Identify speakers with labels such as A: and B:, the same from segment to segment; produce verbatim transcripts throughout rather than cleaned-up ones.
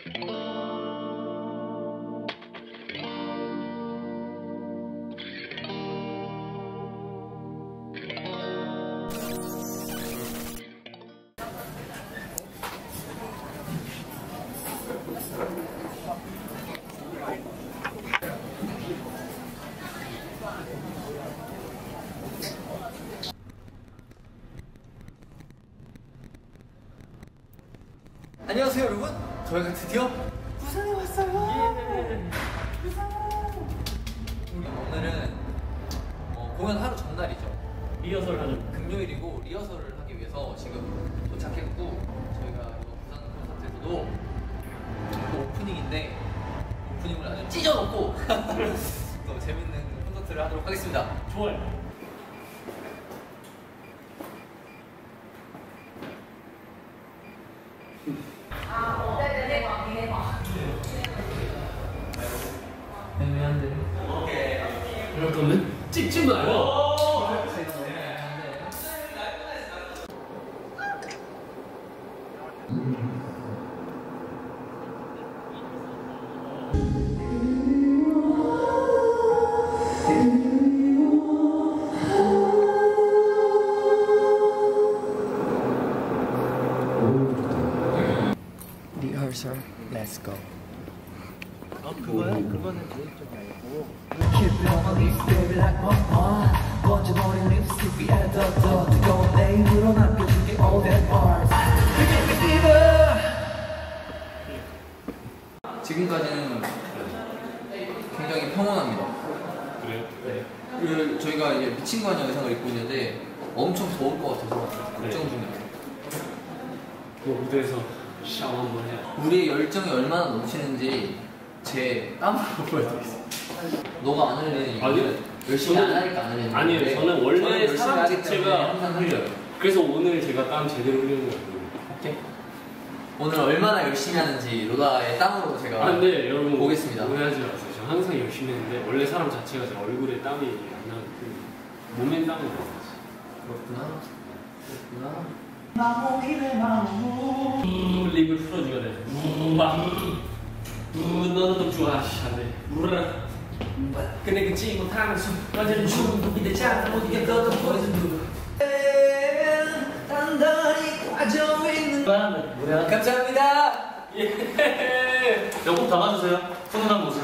A: 안녕하세요 여러분, 저희가 드디어 부산에 왔어요. 예. 부산. 오늘은 어, 공연 하루 전날이죠.
B: 리허설 하는
A: 금요일이고 리허설을 하기 위해서 지금 도착했고, 저희가 이거 부산 콘서트에서도 또 오프닝인데 오프닝을 아주 찢어놓고 또 재밌는 콘서트를 하도록 하겠습니다.
B: 좋아요.
A: 애매한데.
B: 그럴 거면 찍지 마요.
A: Rehearsal, let's go.
B: 아 그거야? 그거는 저쪽 말고.
A: 지금까지는 굉장히 평온합니다.
B: 그래요? 네.
A: 그 저희가 이제 미친 거 아니야 의상을 입고 있는데 엄청 더울 것 같아서 걱정
B: 네.
A: 중이에요.
B: 그 무대에서 샤워 한번 해야.
A: 우리의 열정이 얼마나 넘치는지 제 땀으로 보여드리겠습니다. 너가 안 흘리는
B: 아니요.
A: 열심히
B: 저는-
A: 안 하니까 안 흘리는
B: 아니에요.
A: 건데,
B: 저는 원래
A: 저는 열심히
B: 사람
A: 하기 때문에
B: 자체가-
A: 항상 흘려요.
B: 그래서 오늘 제가 땀 제대로 흘리는 거예요.
A: 오케이? 오늘 얼마나 열심히 하는지 로다의 땀으로 제가
B: 아, 근데 여러분
A: 보겠습니다.
B: 오해하지 마세요. 저 항상 열심히 했는데 원래 사람 자체가 제 얼굴에 땀이 안 나는 그 몸엔 땀이 나요.
A: 그렇구나. 그렇구나.
B: 우 립을 풀어줘야 돼. 우막 우 너는 좀 좋아하시네. 우라 근데 그치 못하면서 완전히 중독이 되지 않아 못 이겼던 포이즌 누구
A: 단단히 빠져 있는
B: 뭐야?
A: 감사합니다.
B: 예. 여보 담아주세요. 훈훈한 모습.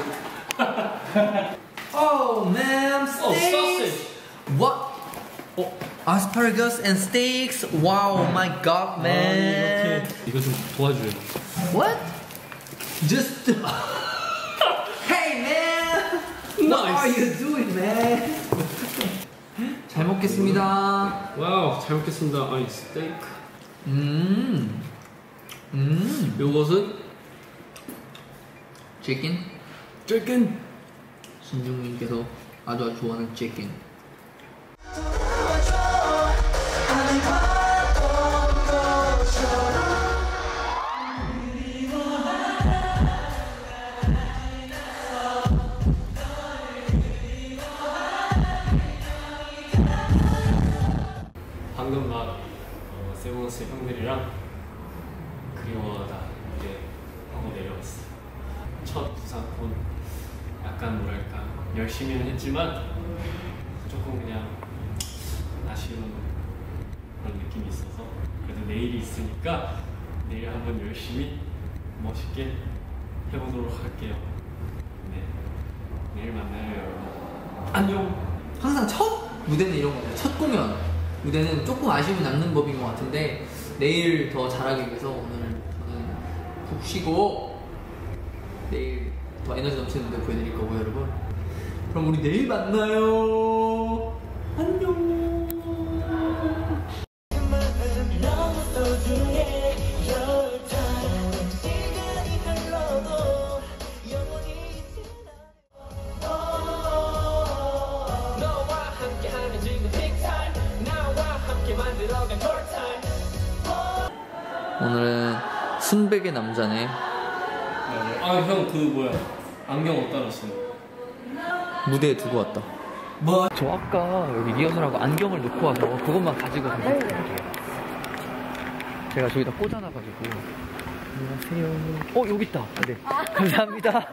A: Oh man,
B: 어,
A: steaks. What? 어, asparagus and steaks. Wow, my God, man.
B: 이거 좀 도와줘요.
A: What? Just. Hey man, what are you doing, man? 잘 먹겠습니다.
B: 와우, 잘 먹겠습니다. 아이 스테이크.
A: 음, 음.
B: 요것은
A: 치킨.
B: 치킨.
A: 신중님께서 아주 아주 좋아하는 치킨.
B: 방금 막 어, 세븐스 형들이랑 그리워하다 이제 하고 내려왔어. 첫 부산콘 약간 뭐랄까 열심히는 했지만 조금 그냥 아쉬운 그런 느낌이 있어서 그래도 내일이 있으니까 내일 한번 열심히 멋있게 해보도록 할게요. 네, 내일 만나요 여러분. 안녕.
A: 항상 첫 무대는 이런 거예요. 첫 공연 무대는 조금 아쉬움이 남는 법인 것 같은데, 내일 더 잘하기 위해서 오늘 저는 푹 쉬고 내일 더 에너지 넘치는 무대 보여드릴 거고요 여러분. 그럼 우리 내일 만나요. 안녕. 오늘은 순백의 남자네.
B: 아 형 그 뭐야 안경 어디다 놨어요?
A: 무대에 두고 왔다. 뭐? 저 아까 여기 리허설하고 안경을 놓고 와서 그것만 가지고 가면 될게요. 제가 저기다 꽂아놔가지고 안녕하세요. 어 여기 있다. 네. 감사합니다.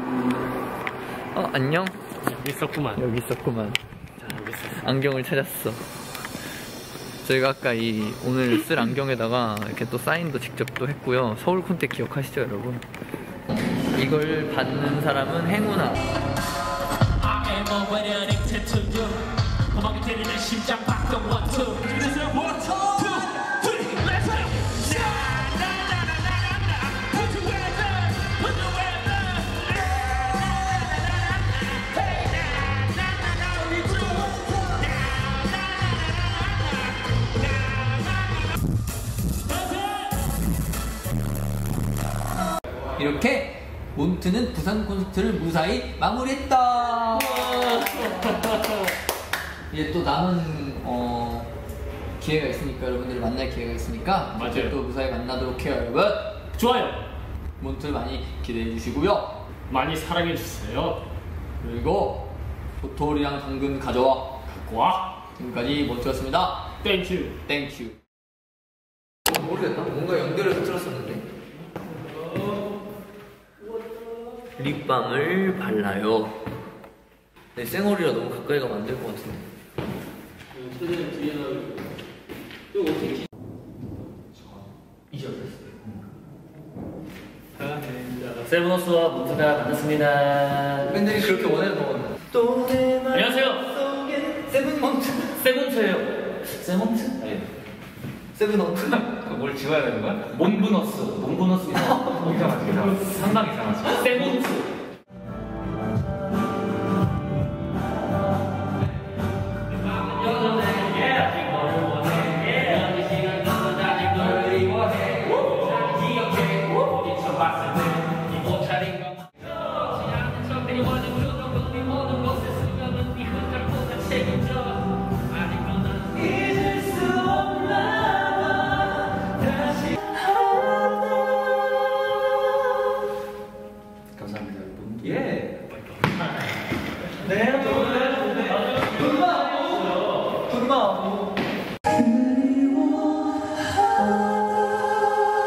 A: 어 안녕.
B: 여기 있었구만.
A: 여기 있었구만.
B: 자, 여기 있었어.
A: 안경을 찾았어. 저희가 아까 이 오늘 쓸 안경에다가 이렇게 또 사인도 직접 또 했고요. 서울 콘택 기억하시죠, 여러분? 이걸 받는 사람은 행운아. 이렇게 몬트는 부산 콘서트를 무사히 마무리했다. 이제 또 남은 어, 기회가 있으니까, 여러분들을 만날 기회가 있으니까
B: 맞아요.
A: 또 무사히 만나도록 해요, 여러분.
B: 좋아요.
A: 몬트 많이 기대해 주시고요.
B: 많이 사랑해 주세요.
A: 그리고 도토리랑 당근 가져와.
B: 갖고 와.
A: 지금까지 몬트였습니다.
B: 땡큐.
A: 땡큐. 모르겠다. 뭔가 연결해서 틀었었는데. 립밤을 발라요. 네, 쌩얼이라 너무 가까이 가면 안 될 것 같은데. 최대한 뒤에 나오고. 이거 어떻게 이제 어땠어요?
B: 세븐호스와 몬트가 만났습니다.
A: 팬들이 그렇게 원해서 먹었나? 또 내 말
B: 안녕하세요.
A: 속에 세븐먼트.
B: 세븐트예요. 세븐트? 아니.
A: 세븐먼트.
C: 뭘 지워야 되는 거야?
B: 몬브너스. 몬브너스.
C: 이상하지, 이상하지. 상당히 이상하지.
B: 세븐트.
C: 감사합니다, 여러분.
A: 예. 네. 불마. 불마.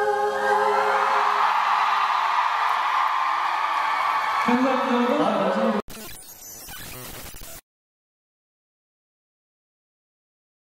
A: 감사합니다.